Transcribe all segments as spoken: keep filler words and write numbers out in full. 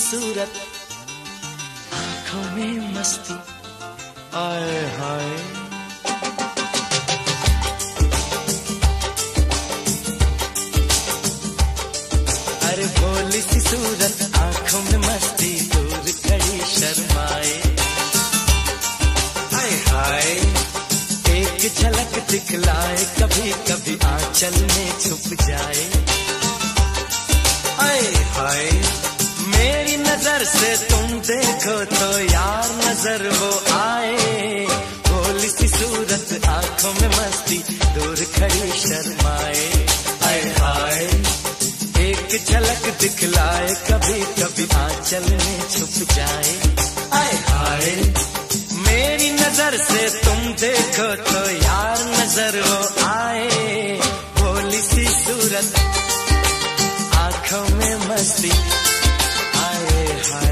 सूरत, आंखों में मस्ती, आए हाय। अरे भोली सी सूरत, आंखों में मस्ती, दूर खड़ी शर्माए, आए हाय। एक झलक दिखलाए, कभी कभी आंचल में छुप जाए, आए हाय। मेरी नजर से तुम देखो तो यार नजर वो आए, भोली सी सूरत, आंखों में मस्ती, दूर खड़ी शर्माए, आए हाय। एक झलक दिखलाए, कभी कभी आंचल में छुप जाए, आए हाय। मेरी नजर से तुम देखो तो यार नजर वो आए, भोली सी सूरत, आंखों में मस्ती, आए हाय।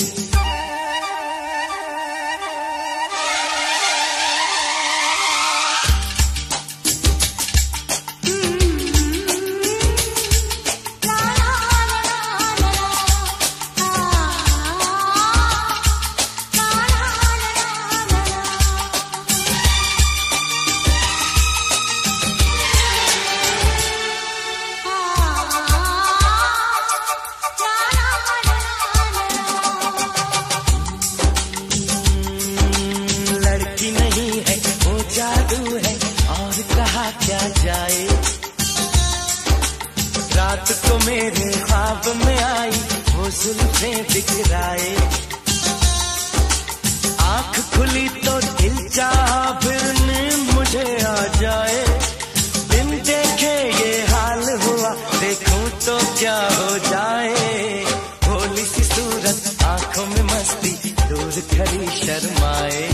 क्या जाए, रात को मेरे ख्वाब में आई वो जुल्फें बिखराए, आंख खुली तो दिल चाहा फिर नींद मुझे आ जाए, बिन देखे ये हाल हुआ, देखूं तो क्या हो जाए, भोली सी सूरत, आंखों में मस्ती, दूर खड़ी शर्माए,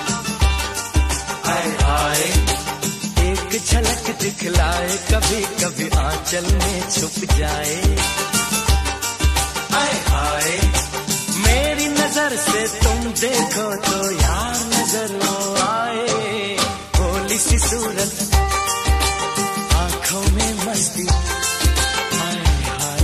आए आए। एक झलक दिखलाए, कभी कभी आंचल में छुप जाए, आए हाय। मेरी नजर से तुम देखो तो यार नजर वो आए, भोली सी सूरत, आंखों में मस्ती, आए हाय।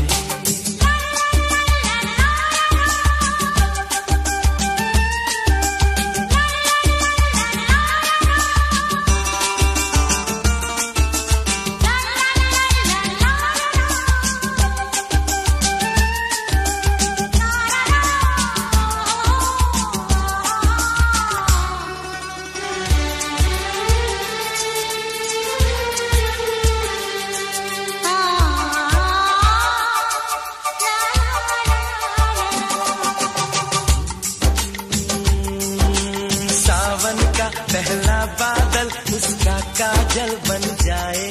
पहला बादल उसका काजल बन जाए,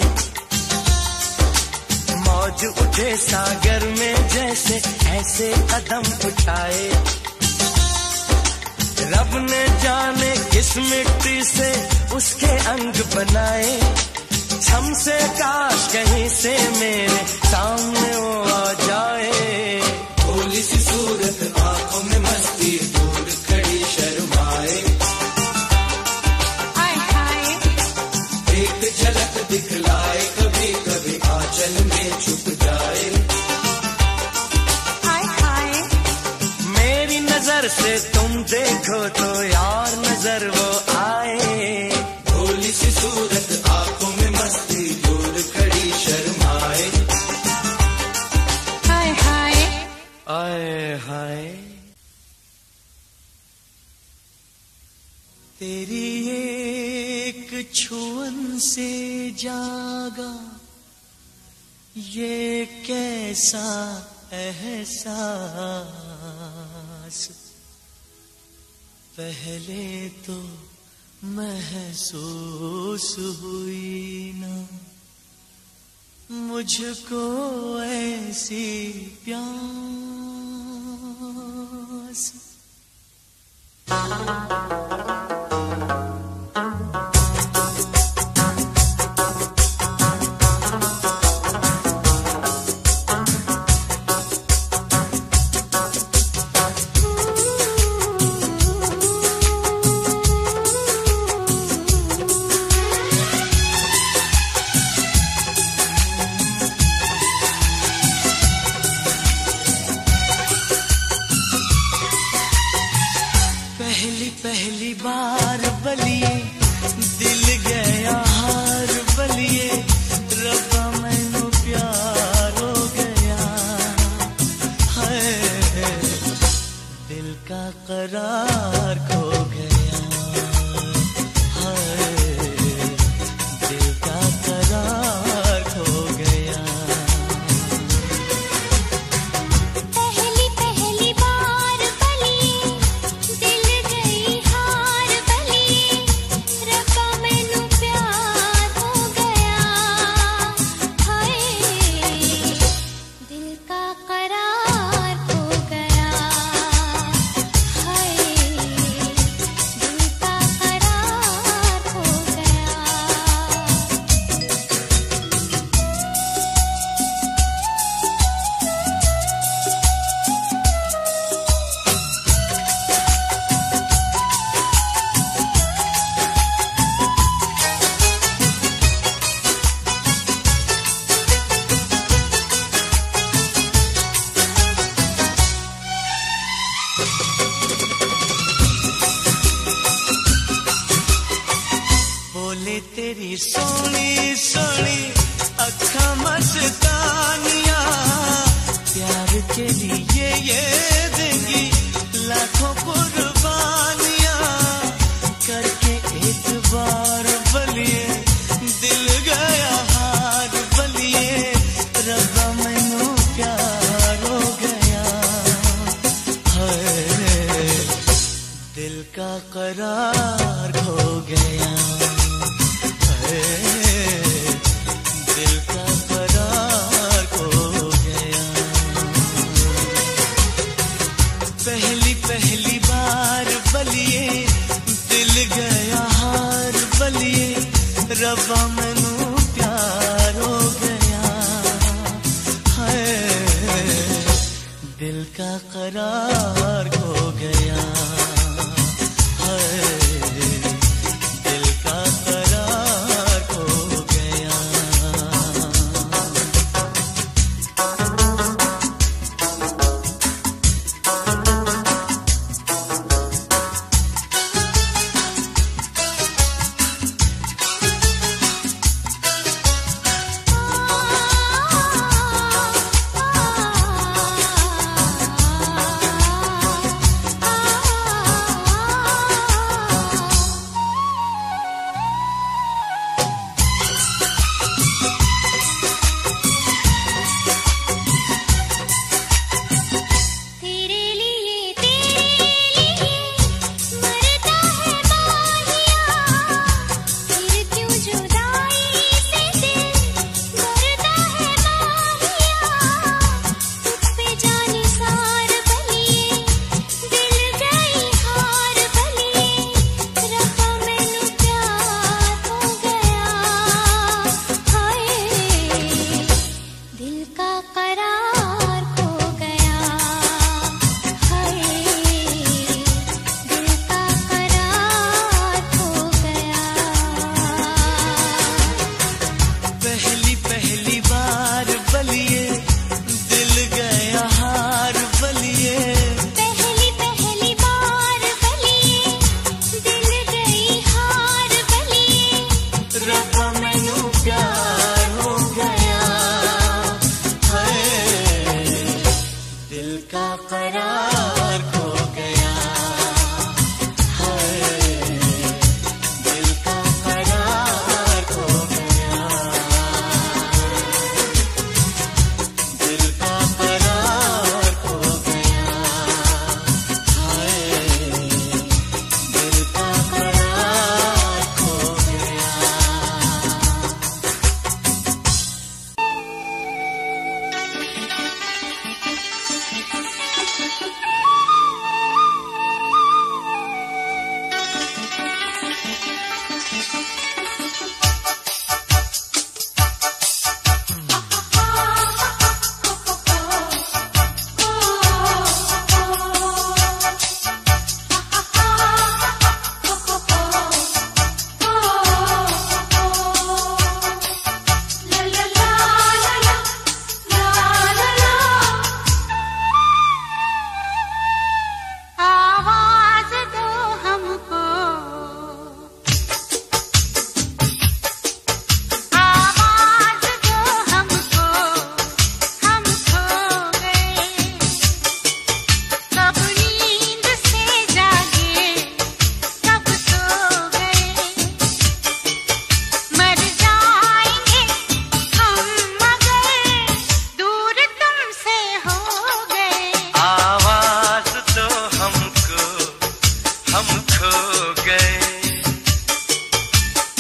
मौज उठे सागर में जैसे ऐसे कदम उठाए, रब ने जाने किस मिट्टी से उसके अंग बनाए, छम से काश कहीं से मेरे सामने वो आ जाए, भोली सी सूरत, आंखों में मस्ती, दूर खड़ी शर्माए, एक झलक दिखलाए, कभी कभी आंचल में छुप जाए, हाय हाय। मेरी नजर से तुम देखो तो यार नजर वो आए, भोली सी सूरत, आंखों में मस्ती, दूर खड़ी शर्माए, हाय हाय, आए हाय। तेरी एक छुअन से जागा ये कैसा एहसास, पहले तो महसूस हुई ना मुझको ऐसी प्यास। बार बलिए दिल गया हार बलिए रब्बा मैनू प्यार हो गया है दिल का करार खो गया है दिल का करार खो गया पहली पहली बार बलिए दिल गई हार बलिए रब्बा मैनू प्यार हो गया हाय दिल का करार खो गया हाय दिल का करार खो गया बोले तेरी सोनी सोनी अखा मस्तानिया प्यार के लिए ये देंगी लाखों कुर्बानियां करके एक बार बलिए दिल गया हार बलिए रब्बा मैनू प्यार हो गया है दिल का करार खो गया दिल का करार खो गया पहली पहली बार बलिए दिल गया हार बलिए रब्बा मैनू प्यार हो गया है दिल का करार खो गया है दिल का करार खो गया आ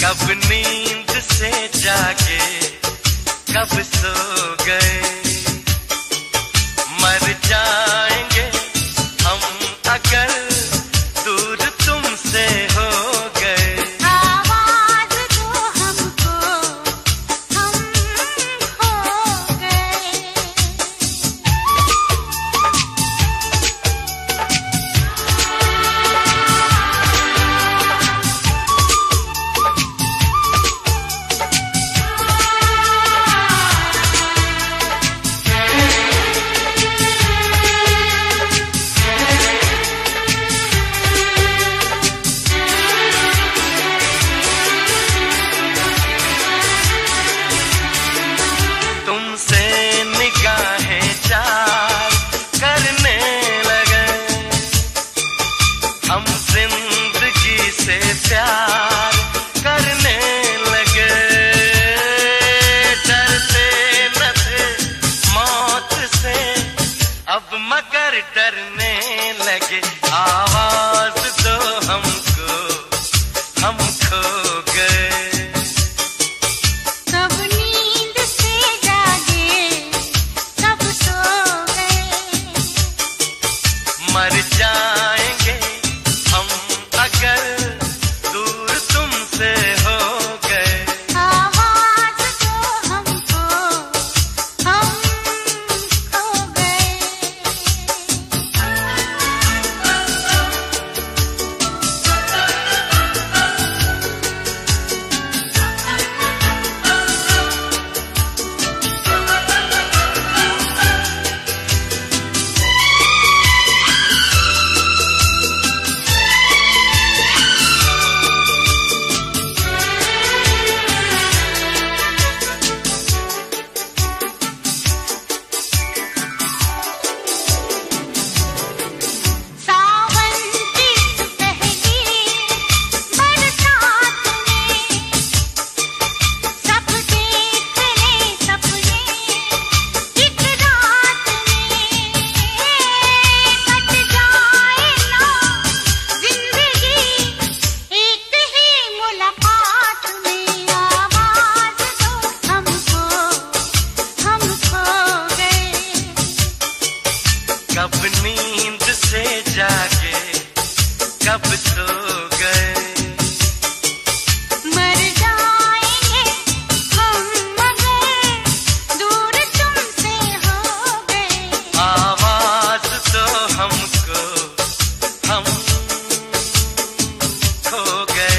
कब नींद से जागे, कब सो गए। मर जाएंगे हम अगर दूर तुमसे हो गए। आवाज दो हमको, हम खो गए। तुमसे निगाहें चार करने लगे, हम जिंदगी से प्यार करने लगे। डरते न थे मौत से, अब मगर डरने लगे। आवाज दो हमको, हम खो गए। कब नींद से जागे, कब सो गए। मर जाएंगे हम अगर दूर तुमसे हो गए। आवाज दो हमको, हम खो गए। सावन की पहली बरसात में सब देख ले सपने, एक रात में कट जाए ना जिंदगी एक ही मुलाकात में। आवाज दो हमको, हम खो गए। कब नींद से जागे, कब सो गए। मर जाएंगे हम मगर दूर तुमसे हो गए। आवाज दो हमको, हम खो गए।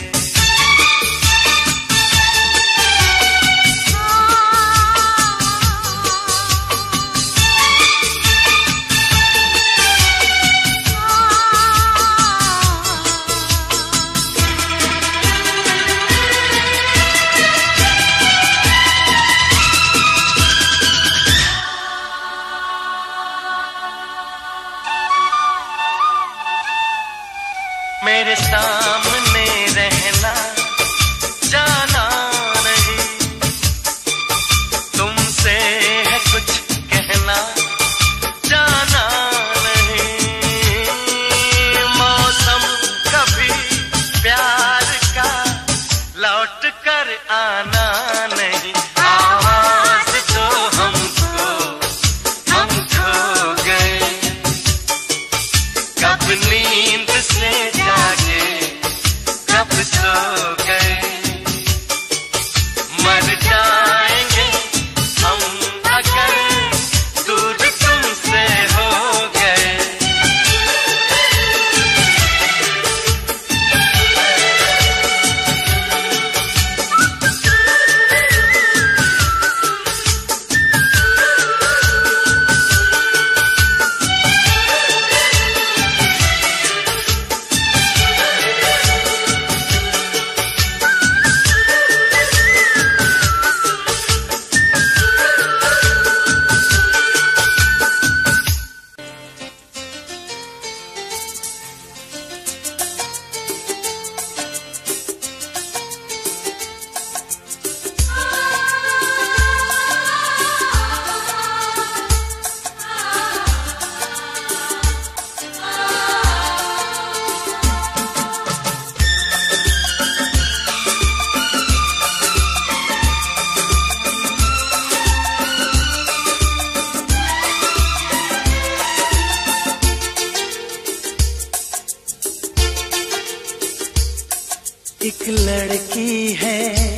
मेरे सामने रहना, जाना नहीं। तुमसे है कुछ कहना, जाना नहीं। मौसम कभी प्यार का लौट कर आना नहीं। आवाज दो हमको, हम खो गए। कब नींद से जागे, कब सो गए। मर जाएंगे हम अगर दूर तुमसे हो गए। एक लड़की है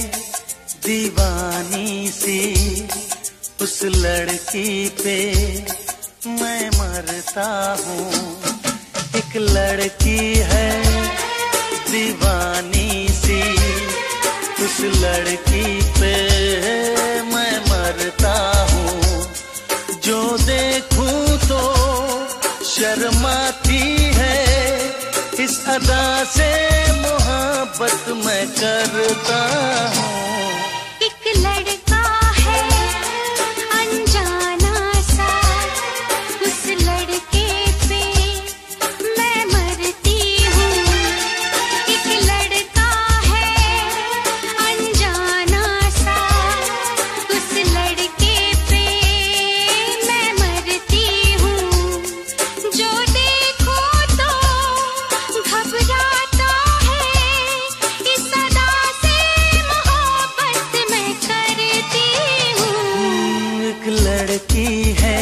दीवानी सी, उस लड़की पे मैं मरता हूँ। एक लड़की है दीवानी सी, उस लड़की पे मैं मरता हूँ। जो देखूं तो शर्माती है, इस अदा से मोहब्बत मैं करता हूँ। एक लड़का है अनजाना सा, उस लड़के पे मैं मरती हूँ। एक लड़का है अनजाना सा, उस लड़के पे मैं मरती हूँ। जो देखो तो घबराता है, इस अदा से मोहब्बत मैं करती हूँ। एक लड़की है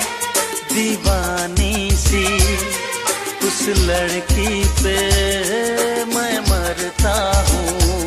दीवानी सी, उस लड़की पे मैं मरता हूँ।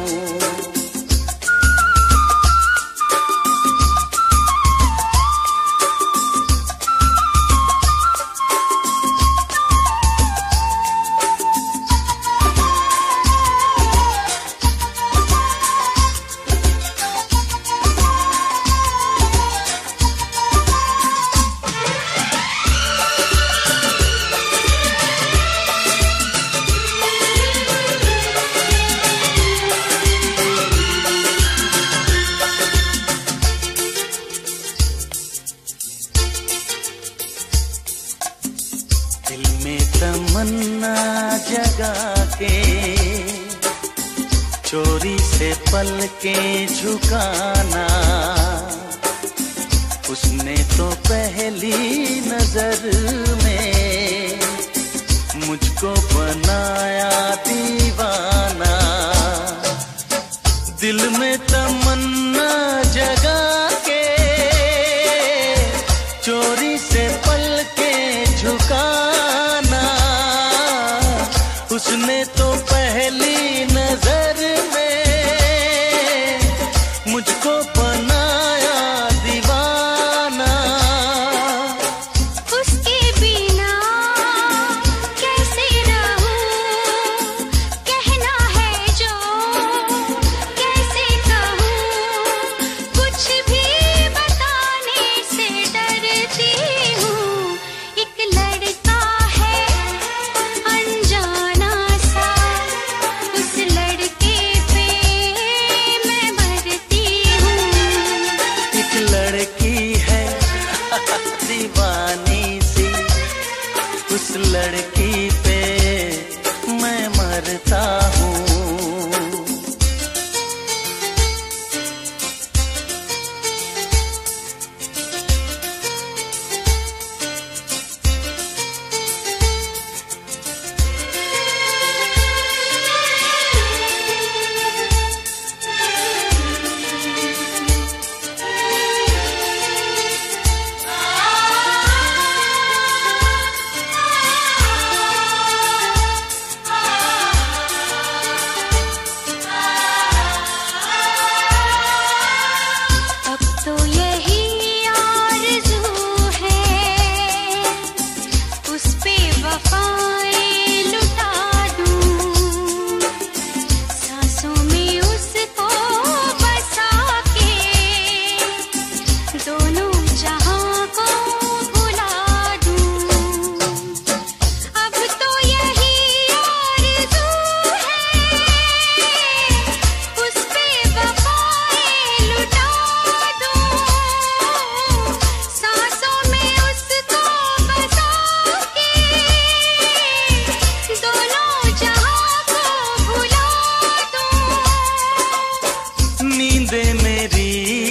दिल में तमन्ना जगा के चोरी से पलकें झुकाना, उसने तो पहली नजर में मुझको बनाया दीवाना। दिल में तमन्ना जगा के चोरी से पलकें झुकाना, उसने तो पहली नजर में मुझको बनाया दीवाना। उसके बिना कैसे रहूं, कहना है जो कैसे कहूं, कुछ भी बताने से डरती हूँ। एक लड़का है अनजाना सा, उस लड़के पे मैं मरती हूँ। एक लड़की है दीवानी सी, उस लड़की पे मैं मरता हूँ। अब तो यही आरज़ू है, उस पे वफ़ाएं लुटा दूं, सांसों में उसको बसा के दोनों जहां को भुला दूं। अब तो यही आरज़ू है, उस पे वफ़ाएं लुटा दूं, सांसों में उसको बसा के दोनों जहां को भुला दूं। नींदे मेरी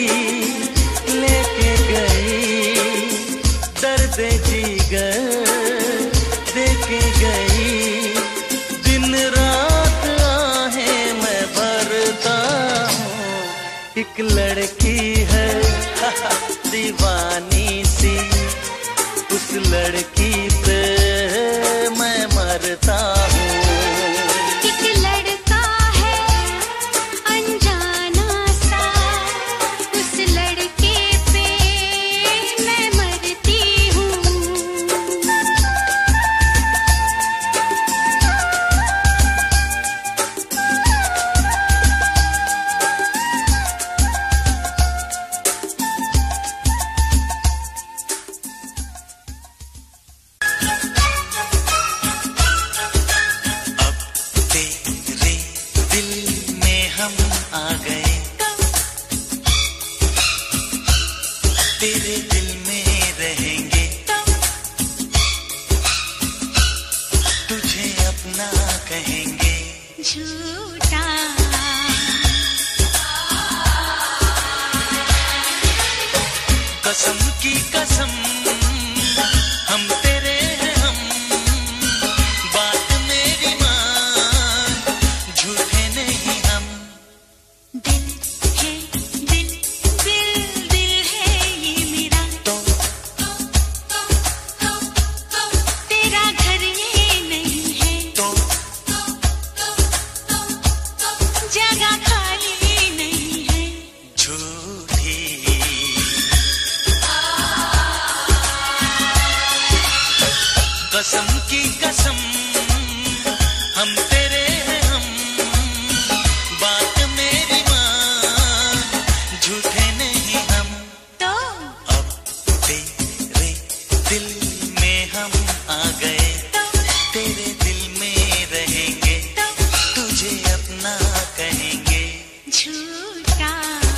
लेके गई, दर्द जिगर देके गई, दिन रात आहें मैं भरता हूँ। एक लड़की है दीवानी सी, उस लड़की पे मैं मरता हूँ। एक लड़का है हम आ गए, तेरे दिल में रहेंगे, तुझे अपना कहेंगे। झूठा कसम की कसम हम तेरे हैं हम, बात मेरी मान, झूठे नहीं हम। दिल है दिल दिल दिल है ये मेरा, तो तेरा घर ये नहीं है, तो जगह खाली नहीं है। झूठी कसम की कसम हम तेरे हैं हम, बात मेरी मान, झूठे नहीं हम। तो अब तेरे दिल में हम आ गए, तेरे दिल में रहेंगे, तुझे अपना कहेंगे। झूठा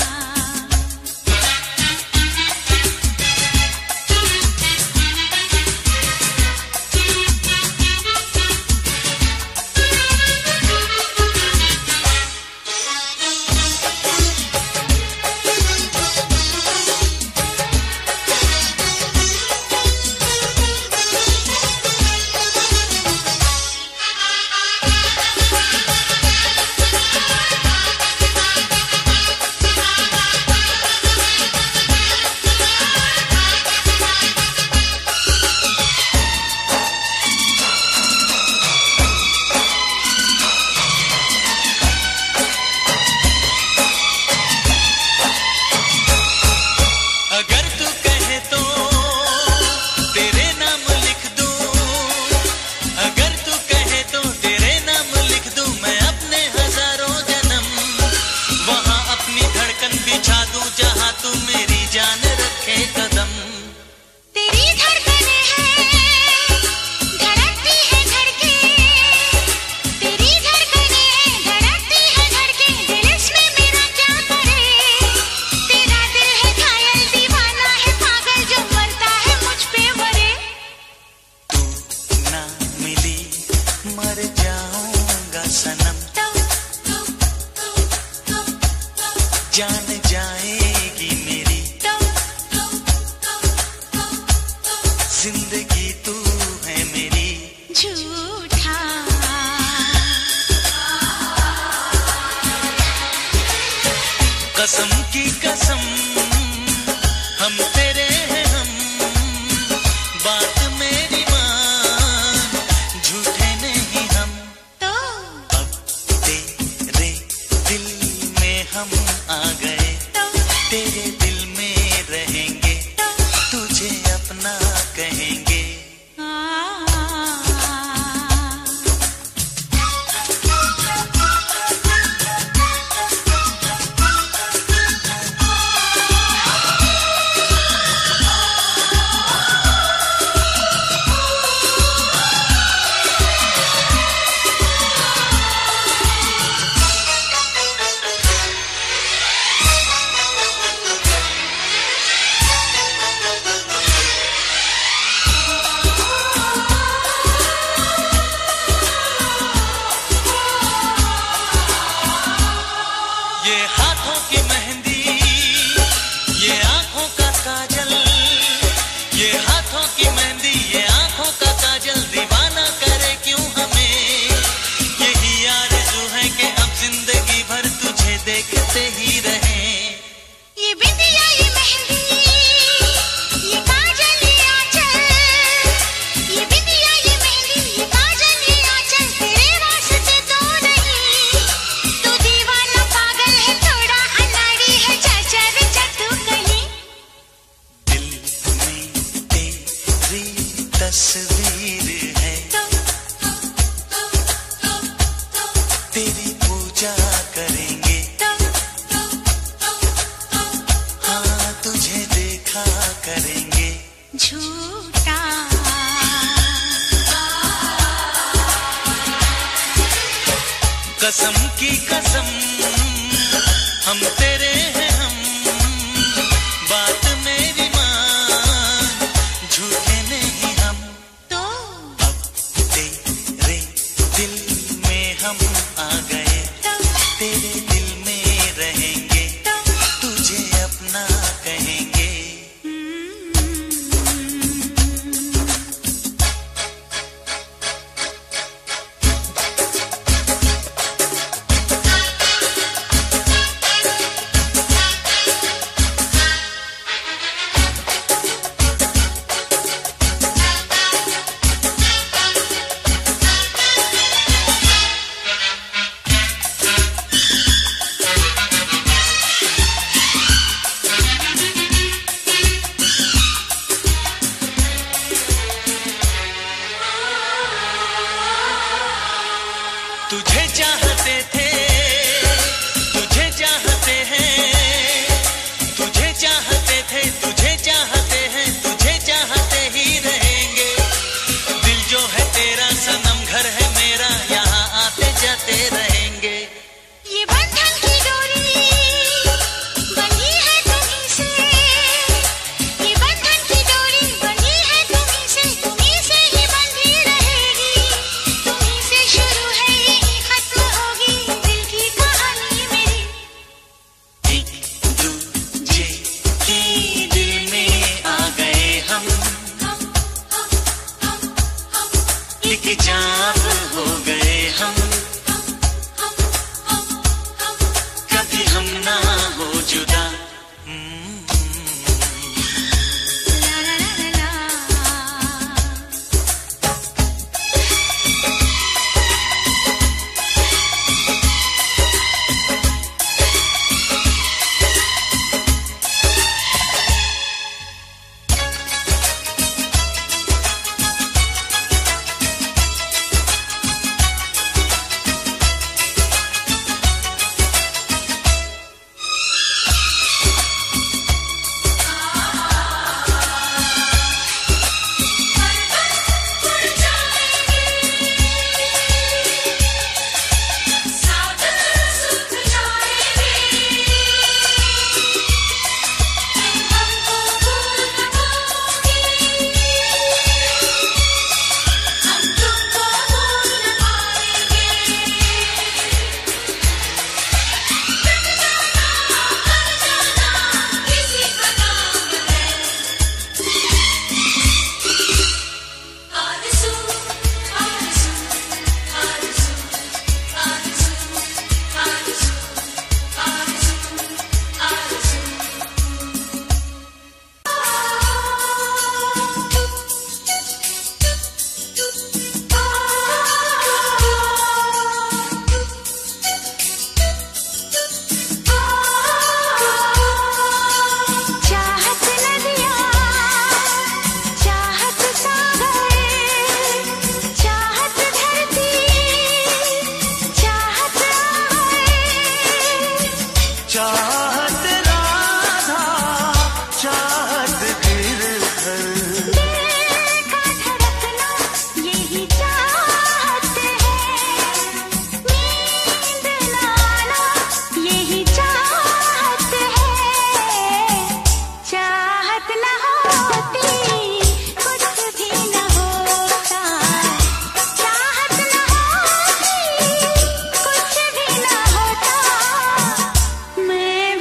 अगर तू कहे तो तेरे नाम लिख दूं, अगर तू कहे तो तेरे नाम लिख दूं, मैं अपने हजारों जन्म वहां अपनी धड़कन बिछा दूं, जहां तू मेरी जान रखे कदम। तेरी धड़कने हैं धड़कती है धड़के, तेरी धड़कने हैं धड़कती है धड़के, दिल इसमें मेरा क्या करे। तेरा दिल है घायल दीवाना है पागल, जो मरता है मुझ पे मरे। तू ना मिली मर जाऊंगा सनम, जान जाएगी मेरी जिंदगी, तू है मेरी। झूठा कसम की कसम हम तेरे हैं हम, बात मेरी मान, झूठे नहीं हम। तो अब तेरे दिल में हम आ गए, तेरे दिल में रहेंगे, तुझे अपना कहेंगे। आ ये हाथों की मेहंदी, ये आंखों का काजल, ये हाथों की मेहंदी, ये आंखों का काजल, दीवाना करे क्यों हमें। यही आरज़ू है कि अब जिंदगी भर तुझे देखते ही रहें। ये बिंदिया ये मेहंदी ये काजल ये आंचल, ये बिंदिया ये मेहंदी ये काजल ये आंचल, तेरे वास्ते तो नहीं। तू दीवाना पागल है थोड़ा अनाड़ी है, चचर चतु कहीं। दिल में तेरी तस्वीर है, तेरी पूजा करेंगे, हाँ तुझे देखा करेंगे। झूठा कसम की कसम हम तेरे हैं हम, बात मेरी मान, झूठे नहीं हम। तो अब तेरे दिल में हम आ गए, तेरे दिल में रहेंगे, तुझे अपना कहेंगे। तुझे चाहते थे, तुझे चाहते हैं, तुझे चाहते थे, तुझे चाहते हैं, तुझे चाहते ही रहेंगे। दिल जो है तेरा सनम, घर है मेरा, यहाँ आते जाते रहेंगे। ये बंधन की डोरी बंधी है तुम्हीं से, ये बंधन की डोरी बंधी है तुम्हीं से, तुम्हीं से ही बंधी रहेगी, तुम्हीं से शुरू है यही खत्म होगी दिल की कहानी मेरी। एक दूजे के दिल में आ गए हम, हम हम हम हम एक जान हो गए हम, हम हम हम कभी हम ना हो जुदा। ला ला ला ला मैं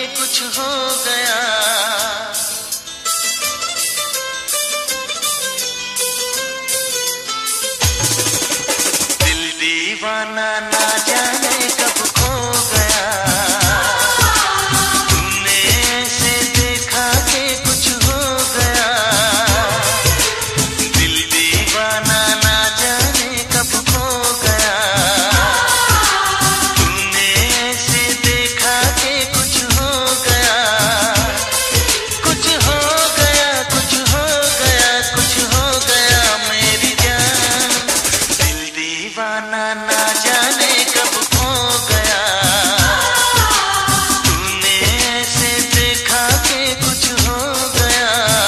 कुछ हो गया। दिल दीवाना ना जाने कब खो गया। तूने ऐसे देखा कि कुछ हो गया। दिल दीवाना ना जाने कब खो गया। तूने ऐसे देखा कि कुछ हो गया। कुछ हो गया, कुछ हो गया, कुछ हो गया मेरी जान। दिल दीवाना ना जाने कब खो गया। तूने ऐसे देखा कि कुछ हो गया।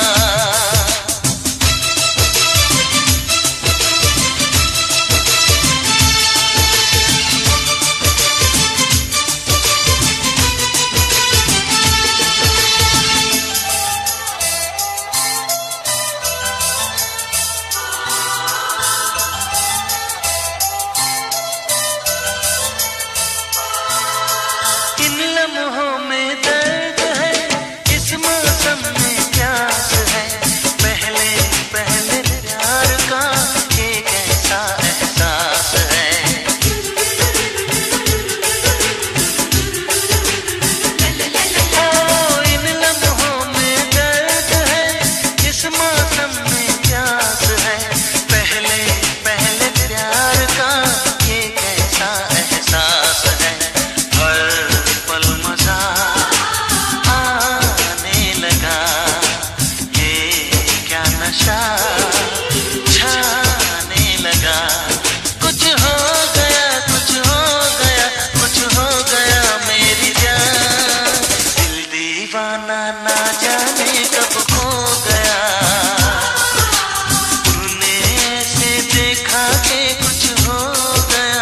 इन लम्हों में दर्द है, इस मौसम में प्यास है। पहले पहले प्यार का ये कैसा एहसास है। ओ इन लम्हों में दर्द है, इस मौसम में प्यास है। पहले पहले प्यार का ये कैसा एहसास है। हर पल मजा आने लगा। ये क्या नशा छाने लगा। कुछ हो गया, कुछ हो गया, कुछ हो गया मेरी जान। दिल दीवाना ना जाने कब खो गया। तूने ऐसे देखा कि कुछ हो गया।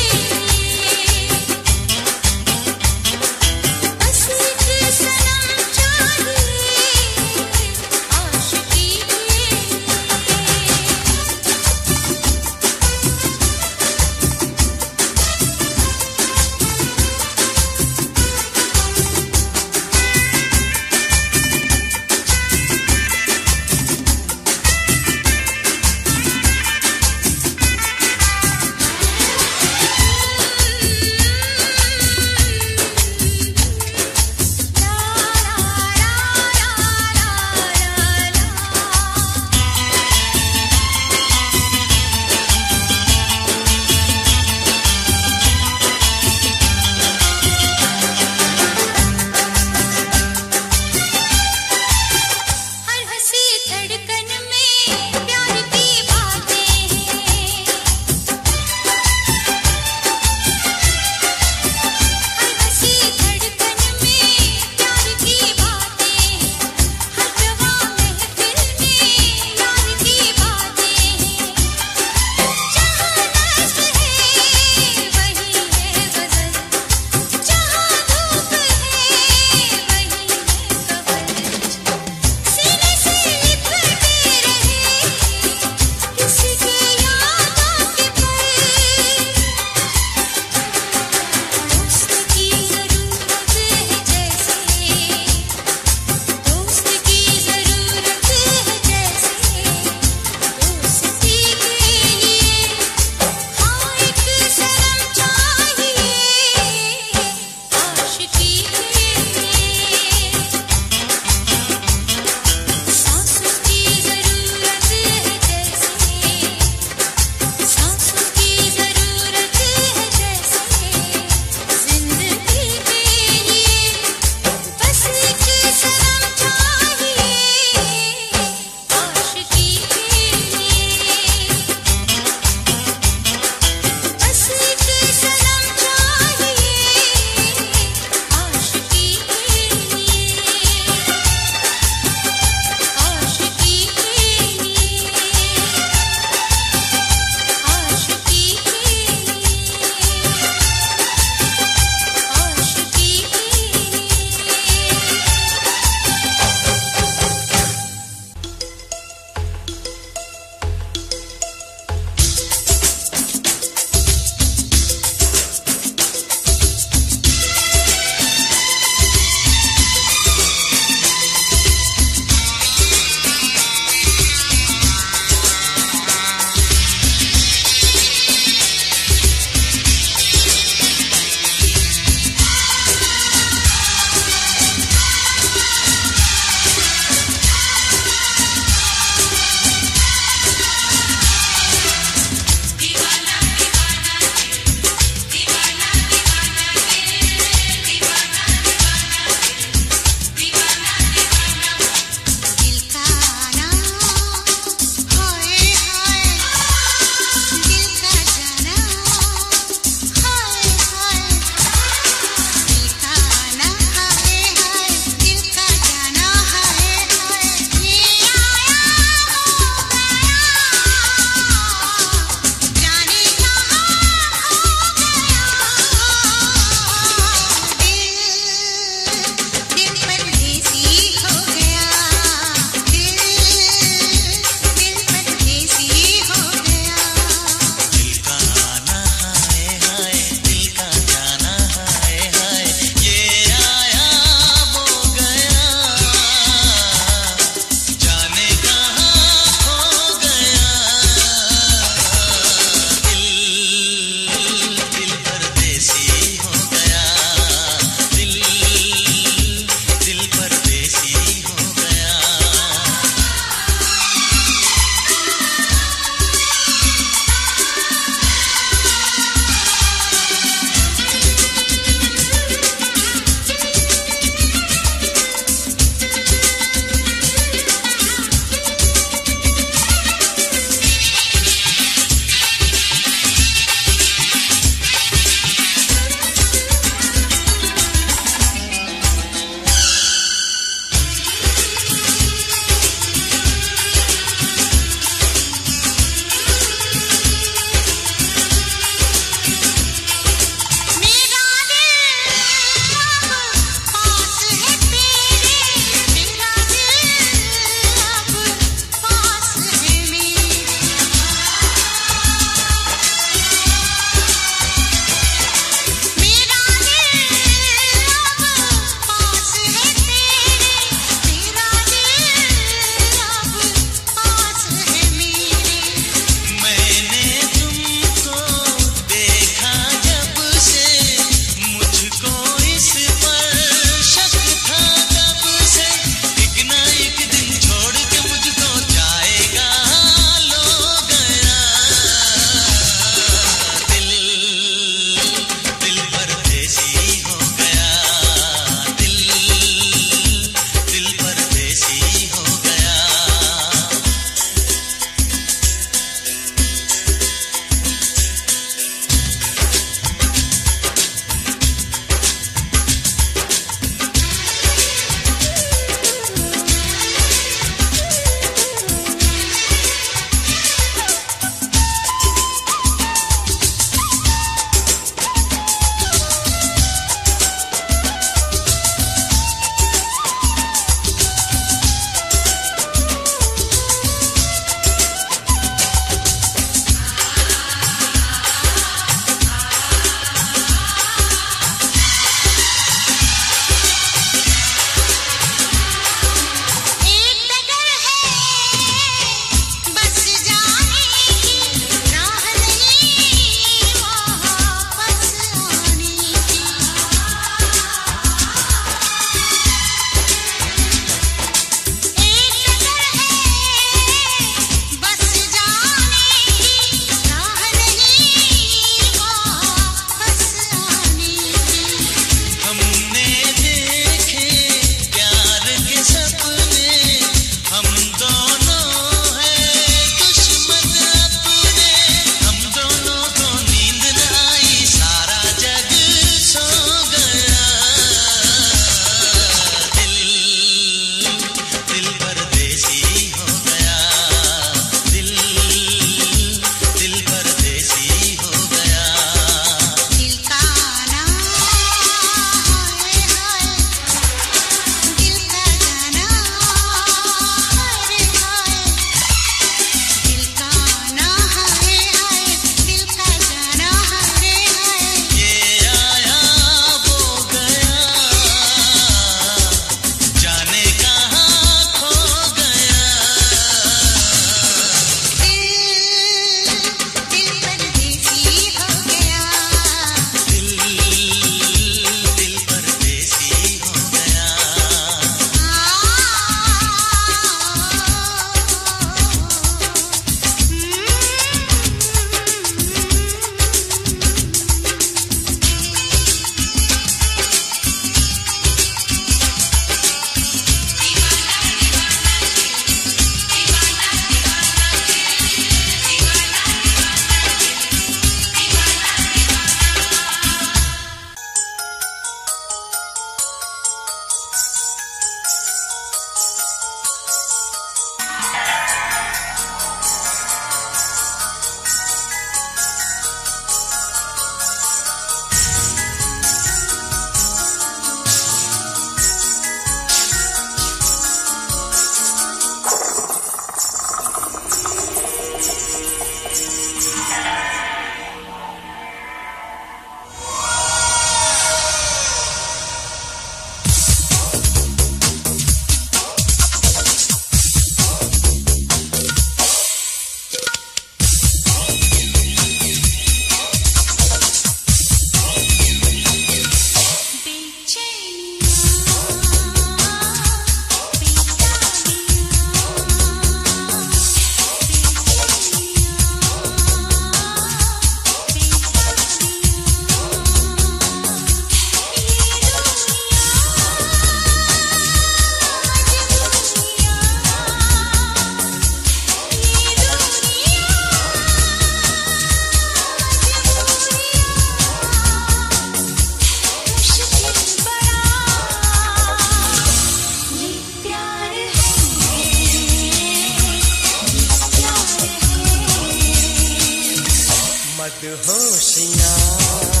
मदहोशियाँ।